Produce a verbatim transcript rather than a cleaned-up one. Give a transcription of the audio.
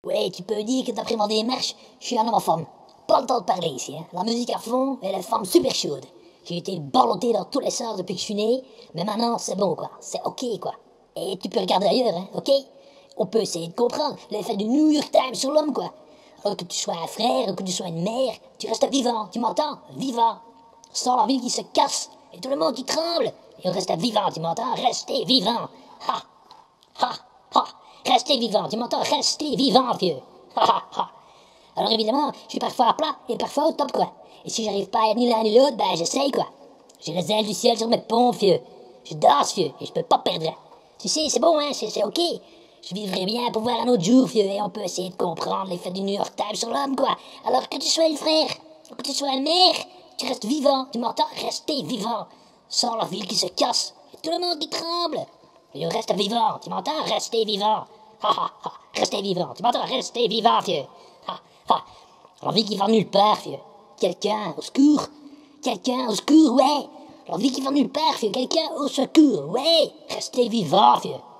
Ouais, tu peux dire que d'après mon démarche, je suis un homme en forme. Pas le temps de parler ici, hein. La musique à fond et la femme super chaude. J'ai été ballotté dans tous les sens depuis que je suis né, mais maintenant c'est bon quoi, c'est ok quoi. Et tu peux regarder ailleurs, hein, ok? On peut essayer de comprendre l'effet du New York Times sur l'homme quoi. Alors que tu sois un frère ou que tu sois une mère, tu restes vivant, tu m'entends? Vivant. Sans la vie qui se casse et tout le monde qui tremble. Et on reste vivant, tu m'entends? Restez vivant. Ha! Ha! Ha! Restez vivant, tu m'entends? Restez vivant, vieux. Ha ha ha! Alors évidemment, je suis parfois à plat et parfois au top, quoi. Et si j'arrive pas à être ni l'un ni l'autre, ben j'essaye, quoi. J'ai les ailes du ciel sur mes pompes, vieux. Je danse, vieux, et je peux pas perdre. Tu sais, c'est bon, hein, c'est ok. Je vivrais bien pour voir un autre jour, vieux, et on peut essayer de comprendre l'effet du New York Times sur l'homme, quoi. Alors que tu sois le frère, que tu sois une mère, tu restes vivant, tu m'entends? Restez vivant. Sans la ville qui se casse, et tout le monde qui tremble. Et on reste vivant, tu m'entends? Restez vivant. Ha ha ha, restez vivant, tu m'entends? Restez vivant, vieux. Ha ha, l'envie qui va nulle part, vieux. Quelqu'un au secours. Quelqu'un au secours, ouais. L'envie qui va nulle part, vieux. Quelqu'un au secours, ouais. Restez vivant, vieux.